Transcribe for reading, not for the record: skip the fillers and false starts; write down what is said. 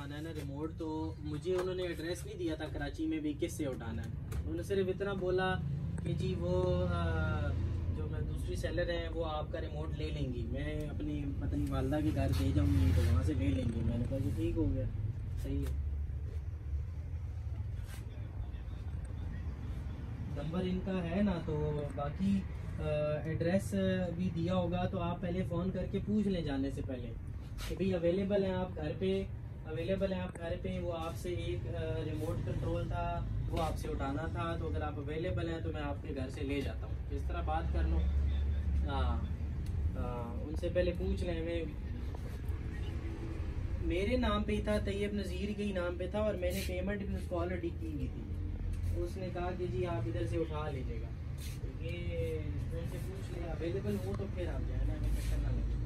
उठाना है ना रिमोट, तो मुझे उन्होंने एड्रेस नहीं दिया था कराची में भी किससे उठाना है। उन्होंने सिर्फ इतना बोला कि जी वो जो मैं दूसरी सेलर है वो आपका रिमोट ले लेंगी, मैं अपनी पत्नी वालदा के घर दे जाऊँगी तो वहाँ से ले लेंगी। मैंने कहा जी ठीक हो गया, सही है। नंबर इनका है ना, तो बाकी एड्रेस भी दिया होगा, तो आप पहले फ़ोन करके पूछ लें जाने से पहले कि भाई अवेलेबल हैं आप घर पे, अवेलेबल हैं आप घर पे। वो आपसे एक रिमोट कंट्रोल था, वो आपसे उठाना था, तो अगर आप अवेलेबल हैं तो मैं आपके घर से ले जाता हूँ, इस तरह बात कर लो। हाँ उनसे पहले पूछ लें। मैं मेरे नाम पे ही था, तैयब नज़ीर के ही नाम पे था, और मैंने पेमेंट भी उसको ऑलरेडी की हुई थी। उसने कहा कि जी आप इधर से उठा लीजिएगा, तो ये उनसे पूछ लिया अवेलेबल हो तो फिर आप जाए ना, हमें चक्कर ना लगे।